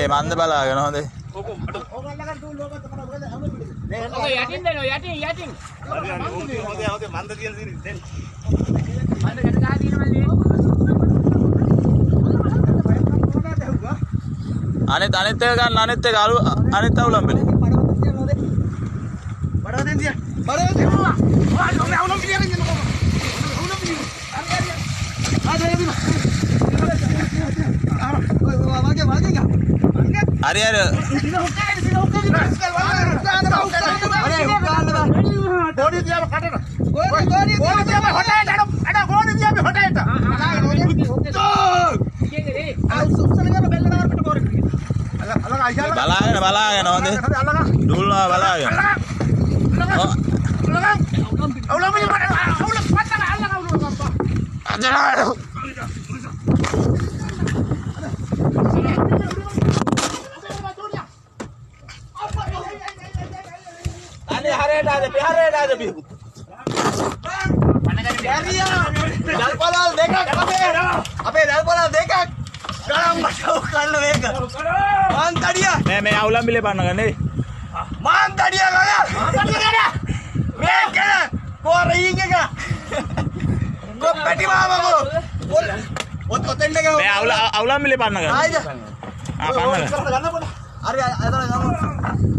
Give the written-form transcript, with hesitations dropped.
මන්ද බලාගෙන හොඳේ. ඔක යටින් දෙනවා යටින්. හොඳේ මන්ද තියෙන දිරි දෙන්න. මන්ද ගැට ගහ දිනවලේ. අනිත් එක ගන්න අනිත් එක අනිත් අවුලම් බෙලේ. බඩව දෙන්න තියා. බඩව දෙන්න. අවුලම් පිළියරින් යන්න කොහොමද? අවුලම් පිළියරින්. හරි ගෝඩි තියාම කටට. ගෝඩි තියාම හොටේට අඩ ගෝඩි තියාම හොටේට. බලාගෙන හොඳේ. ඩුල්වා බලාගෙන. අවුලම් පිළියරින් අවුලම් පත්තන අල්ලගා අවුලම් Gampaha. අදලා Biar ada biru. Dalpalal dekak. Apa dalpalal dekak? Sekarang masuk kalau dekak. Mantap dia. මේ අවුලම් බිලේ පන්න ගන්නේ. Mantap dia kakak. Mantap dia kakak. Mereka. Kau ring kakak. Kau peti mama kau. Oten dekak. මේ අවුලම් බිලේ පන්න ගන්න. Aja. පන්න ගන්න. Ada kamu.